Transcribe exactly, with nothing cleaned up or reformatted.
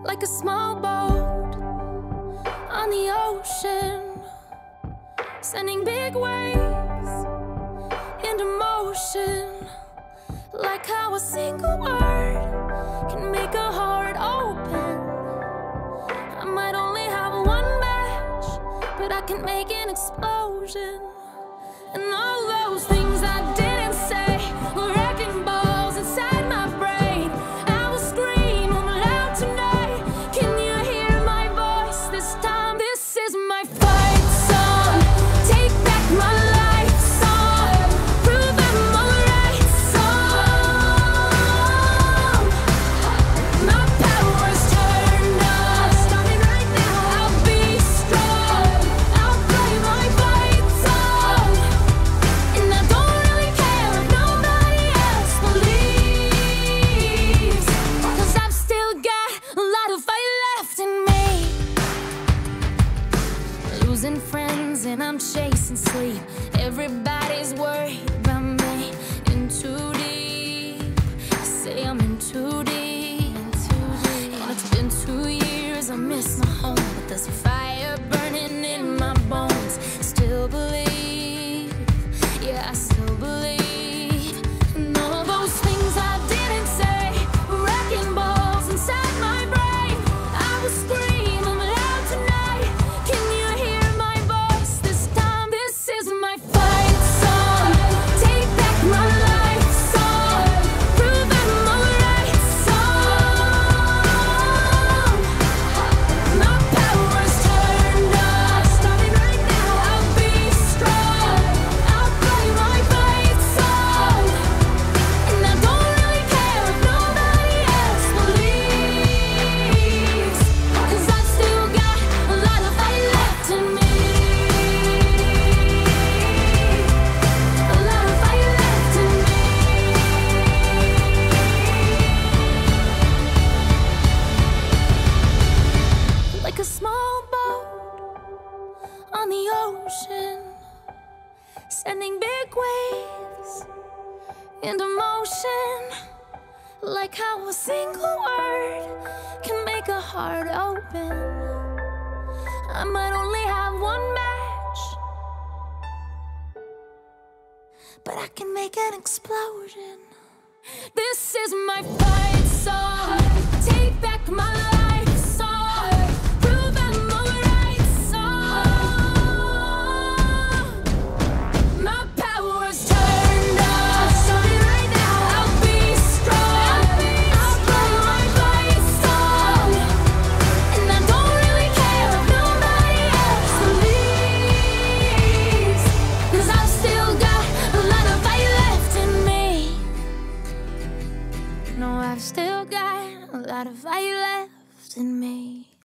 like a small boat on the ocean, sending big waves into motion, like how a single word can make a heart open. I might only have one match, but I can make an explosion. And all those things I didn't say were wrecking balls inside my brain. I will scream loud tonight. Can you hear my voice this time? This is my fight song. Take back my life song. Prove I'm alright song. My power's turned on. Starting right now. I'll be strong. I'll play my fight song. And I don't really care if nobody else believes, 'cause I've still got a lot of fight left in me. Losing friends and I'm chasing sleep. Everybody's worried about me. In too deep. I say I'm in too deep. And it's been two years, I miss my home, but there's a fire burning in my bones. Still believe, yeah, I still believe. And all those things I didn't say were wrecking balls inside my brain. I will scream loud tonight. Can you hear my voice this time? This is my fight song. Take back my life song. Prove I'm alright song. My power's turned on. Starting right now. I'll be strong. I'll play my fight song. And I don't really care if nobody else believes, 'cause I've still got a lot of fight left in me. A lot of fight left in me. Like a small boat on the ocean, sending big waves into motion, like how a single word can make a heart open. I might only have one match, but I can make an explosion. This is my fight song. Take back my life song. Prove I'm alright song. My power's turned on. Starting right now. I'll be strong. I'll play my fight song. And I don't really care if nobody else believes, 'cause I've still got a lot of fight left in me. No, I've still got a lot of fight left in me.